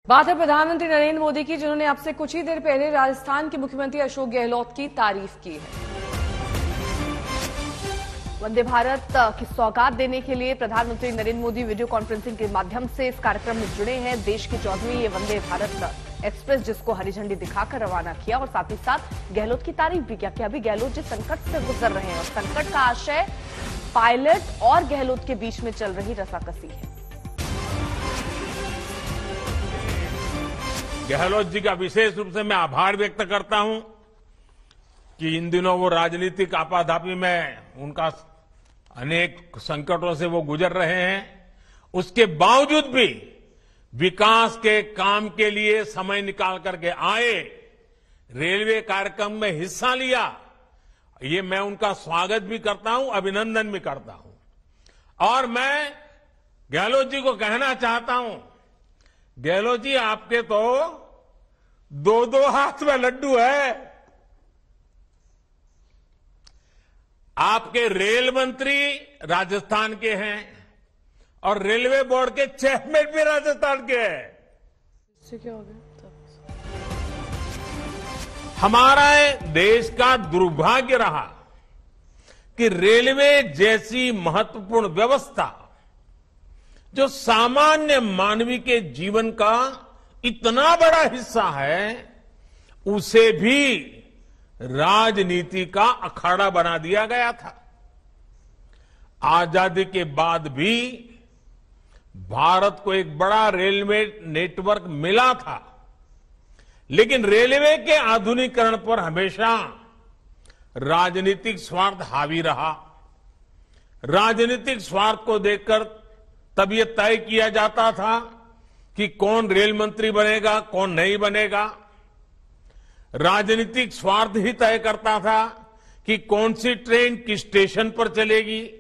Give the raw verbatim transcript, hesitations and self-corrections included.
बात है प्रधानमंत्री नरेंद्र मोदी की, जिन्होंने अब से कुछ ही देर पहले राजस्थान के मुख्यमंत्री अशोक गहलोत की तारीफ की है। वंदे भारत की सौगात देने के लिए प्रधानमंत्री नरेंद्र मोदी वीडियो कॉन्फ्रेंसिंग के माध्यम से इस कार्यक्रम में जुड़े हैं। देश की चौदहवीं ये वंदे भारत एक्सप्रेस, जिसको हरी झंडी दिखाकर रवाना किया और साथ ही साथ गहलोत की तारीफ भी किया कि अभी गहलोत जिस संकट से गुजर रहे हैं और संकट का आशय पायलट और गहलोत के बीच में चल रही रसाकसी है। गहलोत जी का विशेष रूप से मैं आभार व्यक्त करता हूं कि इन दिनों वो राजनीतिक आपाधापी में उनका अनेक संकटों से वो गुजर रहे हैं, उसके बावजूद भी विकास के काम के लिए समय निकाल करके आए, रेलवे कार्यक्रम में हिस्सा लिया। ये मैं उनका स्वागत भी करता हूं, अभिनंदन भी करता हूं। और मैं गहलोत जी को कहना चाहता हूं, गहलोत जी आपके तो दो दो हाथ में लड्डू है। आपके रेल मंत्री राजस्थान के हैं और रेलवे बोर्ड के चेयरमैन भी राजस्थान के हैं। इससे क्या हो गया? हमारा देश का दुर्भाग्य रहा कि रेलवे जैसी महत्वपूर्ण व्यवस्था, जो सामान्य मानवी के जीवन का इतना बड़ा हिस्सा है, उसे भी राजनीति का अखाड़ा बना दिया गया था। आजादी के बाद भी भारत को एक बड़ा रेलवे नेटवर्क मिला था, लेकिन रेलवे के आधुनिकीकरण पर हमेशा राजनीतिक स्वार्थ हावी रहा। राजनीतिक स्वार्थ को देखकर तब यह तय किया जाता था कि कौन रेल मंत्री बनेगा, कौन नहीं बनेगा। राजनीतिक स्वार्थ ही तय करता था कि कौन सी ट्रेन किस स्टेशन पर चलेगी।